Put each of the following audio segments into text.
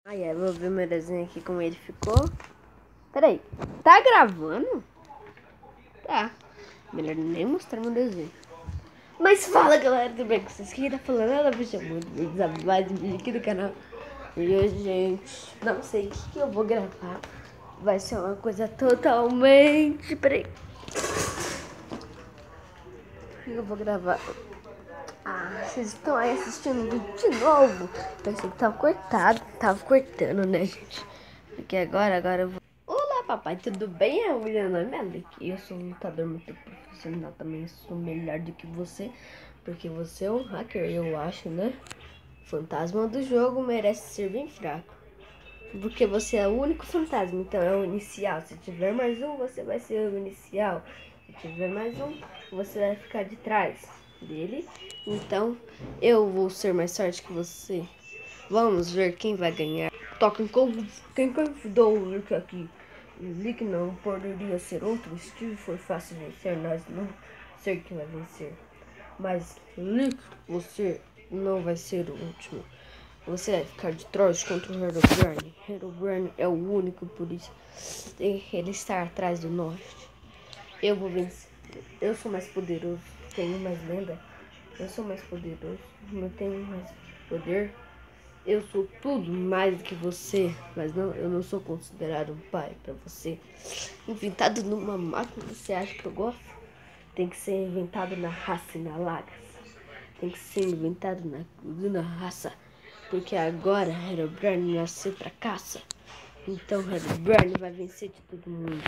Vou ver meu desenho aqui como ele ficou. Peraí, tá gravando? Tá. Melhor nem mostrar meu desenho. Mas fala, galera, tudo bem com vocês? Quem tá falando? Ela me chamou de mais um vídeo aqui do canal. E hoje, gente, não sei o que eu vou gravar. Vai ser uma coisa totalmente... Peraí. O que eu vou gravar? Vocês estão aí assistindo o vídeo de novo. Pensei que tava cortado. Tava cortando, né, gente? Porque agora eu vou... Olá, papai, tudo bem? Meu nome é Alec. Eu sou um lutador muito profissional também. Sou melhor do que você. Porque você é um hacker, eu acho, né? Fantasma do jogo merece ser bem fraco. Porque você é o único fantasma, então é o inicial. Se tiver mais um, você vai ser o inicial. Se tiver mais um, você vai ficar de trás dele. Então, eu vou ser mais forte que você. Vamos ver quem vai ganhar. Quem convidou o Lick aqui? O Lick não poderia ser outro. Steve foi fácil vencer, nós não sei quem vai vencer. Mas, Lick, você não vai ser o último. Você vai ficar de trás contra o Herobrine. Herobrine é o único, por isso ele está atrás do norte. Eu vou vencer. Eu sou mais poderoso, tenho mais lenda. Eu sou mais poderoso, não tenho mais poder. Eu sou tudo mais do que você, mas não, eu não sou considerado um pai para você. Inventado numa máquina, você acha que eu gosto? Tem que ser inventado na raça e na Lagras. Tem que ser inventado na raça. Porque agora Herobrine nasceu pra caça. Então Herobrine vai vencer de todo mundo.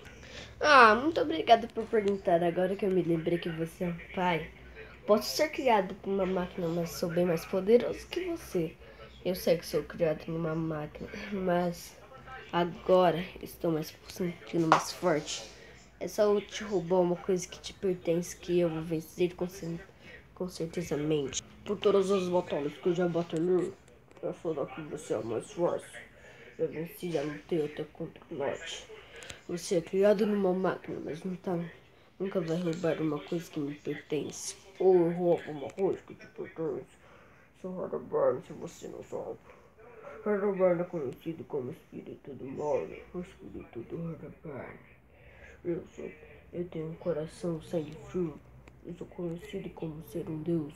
Muito obrigada por perguntar. Agora que eu me lembrei que você é um pai. Posso ser criado por uma máquina, mas sou bem mais poderoso que você. Eu sei que sou criado numa máquina, mas agora estou mais sentindo mais forte. É só eu te roubar uma coisa que te pertence que eu vou vencer com certeza mente. Por todas as batalhas que eu já batalhei, eu sou daqui você é mais forte. Eu venci, já lutei até contra o norte. Você é criado numa máquina, mas nunca vai roubar uma coisa que me pertence. Ou eu roubo uma coisa que te pertence. Sou Herobrine, se você não sabe. Herobrine é conhecido como espírito do mal, o espírito do Herobrine. Eu tenho um coração sangue frio. Eu sou conhecido como ser um deus.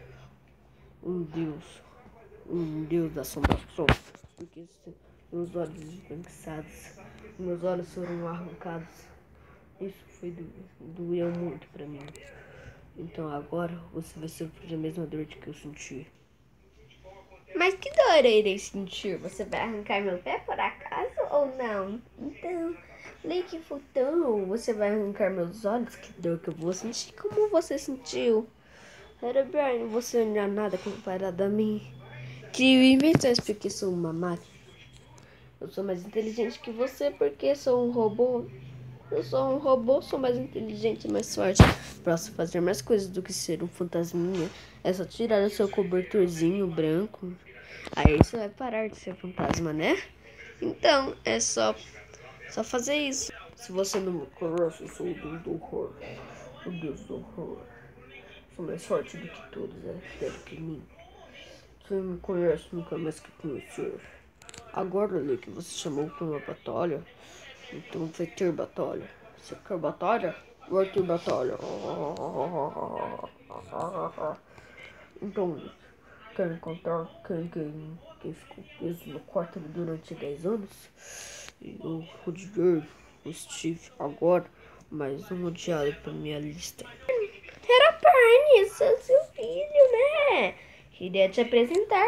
Um deus da assombração. Porque meus olhos esbranquiçados, meus olhos foram arrancados. Isso doeu muito pra mim. Então agora você vai sofrer a mesma dor que eu senti. Mas que dor eu irei sentir? Você vai arrancar meu pé por acaso ou não? Então, Lake Futão, você vai arrancar meus olhos? Que dor que eu vou sentir? Como você sentiu? Herobrine, você não é nada comparado a mim. Crio invenções porque sou uma máquina. Eu sou mais inteligente que você porque sou um robô. Eu sou um robô, sou mais inteligente e mais forte. Posso fazer mais coisas do que ser um fantasminha. É só tirar o seu cobertorzinho branco. Aí você vai parar de ser fantasma, né? Então, é só fazer isso. Se você não me conhece, eu sou o Deus do horror. O Deus do horror. Sou mais forte do que todos, até do que mim. Você me conhece, nunca mais que conhecer. Agora, Lê, que você chamou para uma batalha, então vai ter batalha. Você quer batalha? Vai ter batalha. Então, quer encontrar quem ficou preso no quarto durante 10 anos? Eu odiei o Steve agora, mais um odiado para minha lista. Herobrine, sou seu filho, né? Queria te apresentar.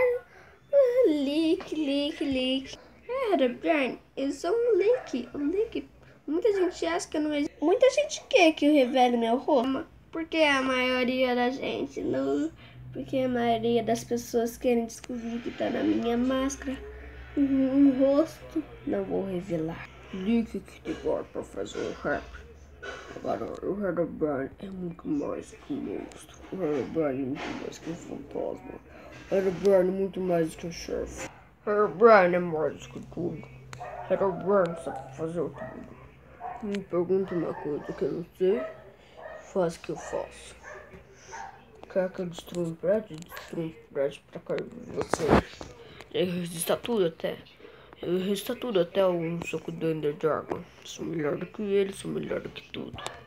Lick. Herobrine, eu sou um Lick. Muita gente acha que eu não existe. Muita gente quer que eu revele meu rosto. Porque a maioria da gente não... Porque a maioria das pessoas querem descobrir que tá na minha máscara um rosto. Não vou revelar. Lick que te bora pra fazer o rap. Agora, o Herobrine é muito mais que um monstro. O Herobrine é muito mais que um fantasma. O Herobrine é muito mais que um chefe. Herobrine é mais que tudo. Herobrine sabe fazer tudo. Me pergunta uma coisa que eu não sei, faz o que eu faço. Quer que eu destrua um prédio? Destrua um prédio pra cair em você. Eu resisto tudo até. Eu resisto tudo até um soco do Ender Dragon. Sou melhor do que ele, sou melhor do que tudo.